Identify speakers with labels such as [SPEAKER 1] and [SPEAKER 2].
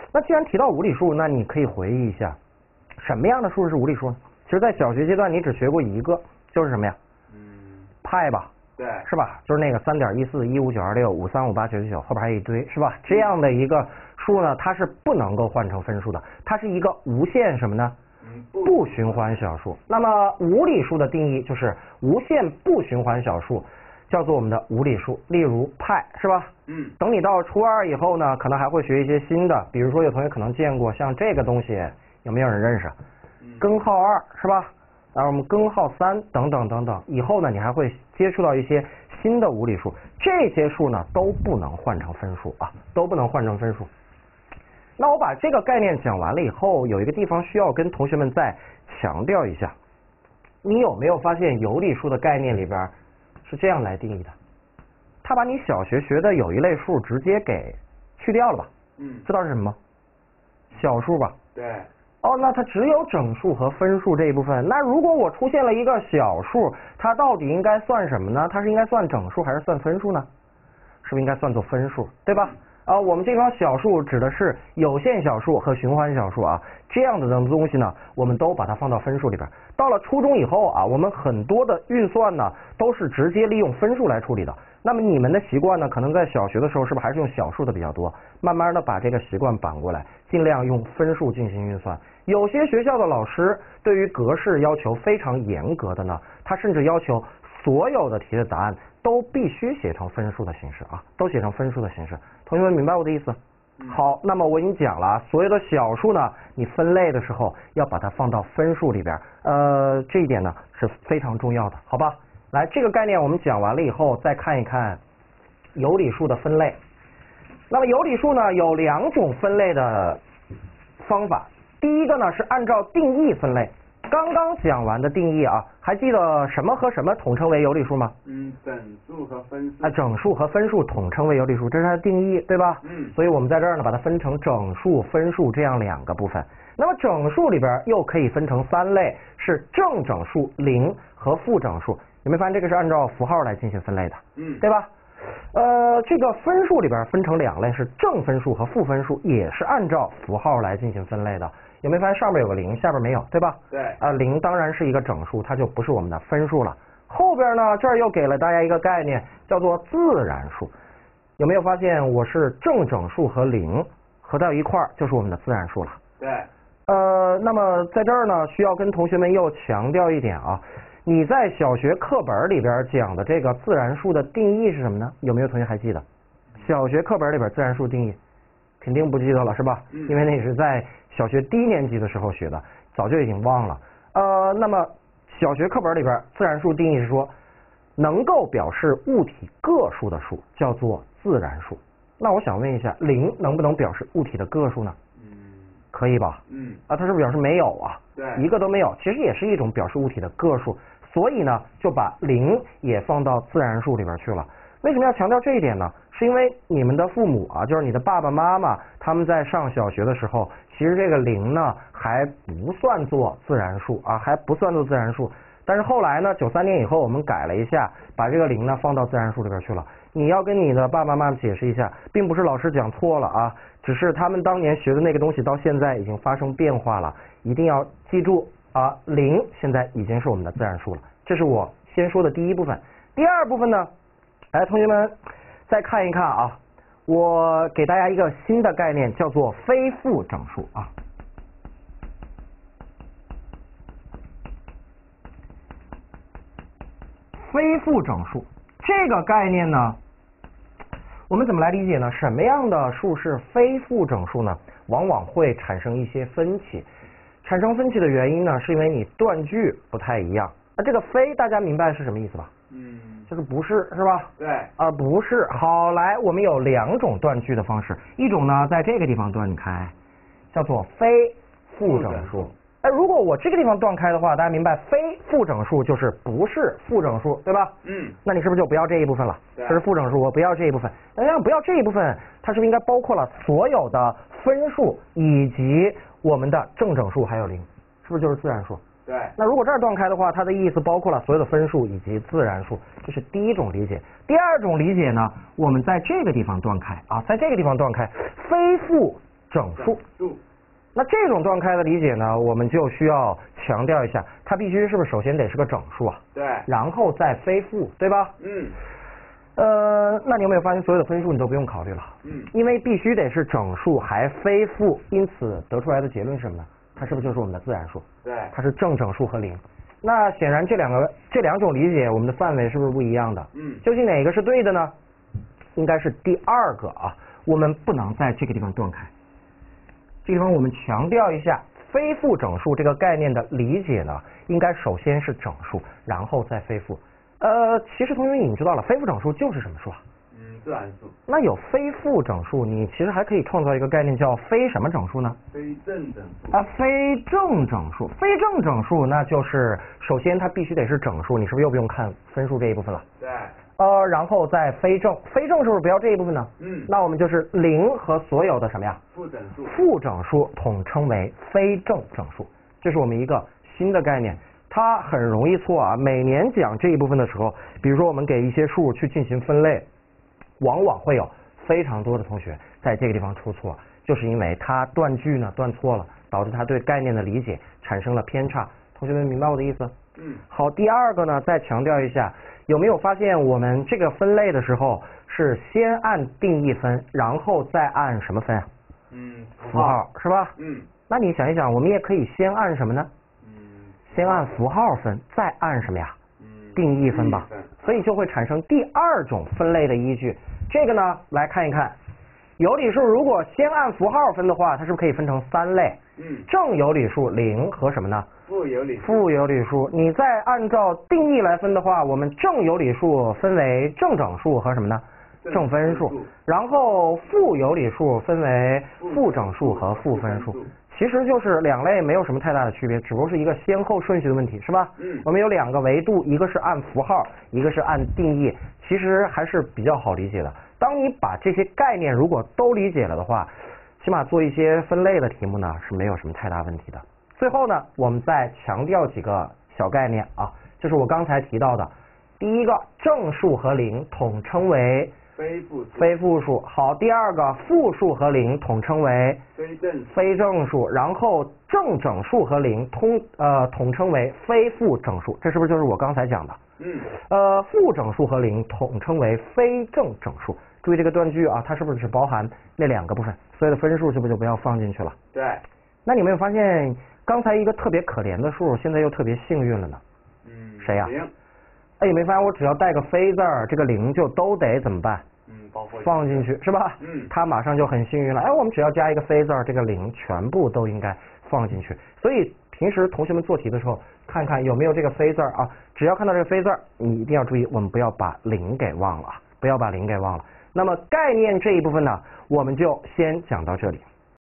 [SPEAKER 1] 那既然提到无理数，那你可以回忆一下，什么样的数是无理数呢？其实，在小学阶段你只学过一个，就是什么呀？派吧。
[SPEAKER 2] 对，
[SPEAKER 1] 是吧？就是那个3.14159265358999后边还有一堆，是吧？这样的一个数呢，它是不能够换成分数的，它是一个无限什么呢？不循环小数。那么无理数的定义就是无限不循环小数，叫做我们的无理数。例如派，是吧？等你到初2以后呢，可能还会学一些新的，比如说有同学可能见过像这个东西，有没有人认识？根号2，是吧？然后我们根号3等等等等，以后呢，你还会接触到一些新的无理数，这些数呢都不能换成分数啊，都不能换成分数。那我把这个概念讲完了以后，有一个地方需要跟同学们再强调一下，你有没有发现有理数的概念里边是这样来定义的？它把你小学学的有一类数直接给去掉了吧？知道是什么吗？小数吧？
[SPEAKER 2] 对。
[SPEAKER 1] 哦，那它只有整数和分数这一部分。那如果我出现了一个小数，它到底应该算什么呢？它是应该算整数还是算分数呢？是不是应该算作分数，对吧？我们这帮小数指的是有限小数和循环小数啊，这样的东西呢，我们都把它放到分数里边。到了初中以后啊，我们很多的运算呢都是直接利用分数来处理的。那么你们的习惯呢，可能在小学的时候是不是还是用小数的比较多？慢慢的把这个习惯扳过来，尽量用分数进行运算。有些学校的老师对于格式要求非常严格的呢，他甚至要求所有的题的答案都必须写成分数的形式啊，都写成分数的形式。同学们明白我的意思？好，那么我已经讲了，所有的小数呢，你分类的时候要把它放到分数里边，这一点呢是非常重要的，好吧？来，这个概念我们讲完了以后，再看一看有理数的分类。那么有理数呢有2种分类的方法，第一个呢是按照定义分类。刚刚讲完的定义啊，还记得什么和什么统称为有理数吗？
[SPEAKER 2] 整数和分数。
[SPEAKER 1] 整数和分数统称为有理数，这是它的定义，对吧？所以我们在这儿呢把它分成整数、分数这样2个部分。那么整数里边又可以分成3类，是正整数、零和负整数。有没有发现这个是按照符号来进行分类的？对吧？这个分数里边分成2类，是正分数和负分数，也是按照符号来进行分类的。有没有发现上面有个0，下边没有，对吧？
[SPEAKER 2] 对。
[SPEAKER 1] 0当然是一个整数，它就不是我们的分数了。后边呢，这儿又给了大家一个概念，叫做自然数。有没有发现我是正整数和0合到一块儿就是我们的自然数了？
[SPEAKER 2] 对。
[SPEAKER 1] 那么在这儿呢，需要跟同学们又强调一点啊。你在小学课本里边讲的这个自然数的定义是什么呢？有没有同学还记得？小学课本里边自然数定义肯定不记得了是吧？因为那是在小学低年级的时候学的，早就已经忘了。那么小学课本里边自然数定义是说，能够表示物体个数的数叫做自然数。那我想问一下，0能不能表示物体的个数呢？可以吧？它是不是表示没有啊？
[SPEAKER 2] 对，
[SPEAKER 1] 一个都没有，其实也是一种表示物体的个数。所以呢，就把0也放到自然数里边去了。为什么要强调这一点呢？是因为你们的父母啊，就是你的爸爸妈妈，他们在上小学的时候，其实这个0呢还不算作自然数啊，还不算作自然数。但是后来呢，93年以后我们改了一下，把这个0呢放到自然数里边去了。你要跟你的爸爸妈妈解释一下，并不是老师讲错了啊，只是他们当年学的那个东西到现在已经发生变化了，一定要记住啊，0现在已经是我们的自然数了。这是我先说的第一部分。第二部分呢，来同学们再看一看啊，我给大家一个新的概念，叫做非负整数啊。非负整数这个概念呢，我们怎么来理解呢？什么样的数是非负整数呢？往往会产生一些分歧。产生分歧的原因呢，是因为你断句不太一样。那这个非大家明白是什么意思吧？就是不是，是吧？
[SPEAKER 2] 对。
[SPEAKER 1] 不是。好，来，我们有2种断句的方式，一种呢在这个地方断开，叫做非负整数。如果我这个地方断开的话，大家明白非负整数就是不是负整数，对吧？那你是不是就不要这一部分了？这是负整数，我不要这一部分。那不要这一部分，它是不是应该包括了所有的分数以及我们的正整数还有0？是不是就是自然数？
[SPEAKER 2] 对。
[SPEAKER 1] 那如果这儿断开的话，它的意思包括了所有的分数以及自然数，这是第一种理解。第二种理解呢，我们在这个地方断开啊，在这个地方断开，非负整数。
[SPEAKER 2] 整数。
[SPEAKER 1] 那这种断开的理解呢，我们就需要强调一下，它必须是不是首先得是个整数啊？
[SPEAKER 2] 对。
[SPEAKER 1] 然后再非负，对吧？那你有没有发现所有的分数你都不用考虑了？因为必须得是整数还非负，因此得出来的结论是什么呢？它是不是就是我们的自然数？
[SPEAKER 2] 对。
[SPEAKER 1] 它是正整数和零。那显然这两种理解，我们的范围是不是不一样的？究竟哪个是对的呢？应该是第二个啊，我们不能在这个地方断开。这个地方我们强调一下，非负整数这个概念的理解呢，应该首先是整数，然后再非负。其实同学们已经知道了，非负整数就是什么数啊？
[SPEAKER 2] 自然数。
[SPEAKER 1] 那有非负整数，你其实还可以创造一个概念叫非什么整数呢？
[SPEAKER 2] 非正整数。
[SPEAKER 1] 非正整数。非正整数那就是首先它必须得是整数，你是不是又不用看分数这一部分了？
[SPEAKER 2] 对。
[SPEAKER 1] 然后再非正，非正是不是不要这一部分呢？那我们就是零和所有的什么呀？负整数统称为非正整数，这是我们一个新的概念。它很容易错啊！每年讲这一部分的时候，比如说我们给一些数去进行分类，往往会有非常多的同学在这个地方出错，就是因为他断句呢断错了，导致他对概念的理解产生了偏差。同学们明白我的意思？好，第二个呢，再强调一下，有没有发现我们这个分类的时候是先按定义分，然后再按什么分啊？符号是吧？那你想一想，我们也可以先按什么呢？先按符号分，再按什么呀？定义分吧。所以就会产生第二种分类的依据。这个呢，来看一看，有理数如果先按符号分的话，它是不是可以分成三类？正有理数、零和什么呢？负有理数。你再按照定义来分的话，我们正有理数分为正整数和什么呢？正分数。然后负有理数分为负整数和负分数。其实就是两类没有什么太大的区别，只不过是一个先后顺序的问题，是吧？我们有两个维度，一个是按符号，一个是按定义，其实还是比较好理解的。当你把这些概念如果都理解了的话，起码做一些分类的题目呢是没有什么太大问题的。最后呢，我们再强调几个小概念啊，就是我刚才提到的，第一个正数和零统称为非负数。好，第二个负数和零统称为非正数，然后正整数和零统称为非负整数，这是不是就是我刚才讲的？负整数和零统称为非正整数。注意这个断句啊，它是不是只包含那两个部分？所有的分数是不是就不要放进去了？
[SPEAKER 2] 对。
[SPEAKER 1] 那你有没有发现刚才一个特别可怜的数，现在又特别幸运了呢？谁呀？有没有发现我只要带个非字儿，这个零就都得怎么办？放进去是吧？它马上就很幸运了。我们只要加一个非字儿，这个零全部都应该放进去。所以平时同学们做题的时候，看看有没有这个非字儿啊。只要看到这个非字儿，你一定要注意，我们不要把零给忘了，不要把零给忘了。那么概念这一部分呢，我们就先讲到这里。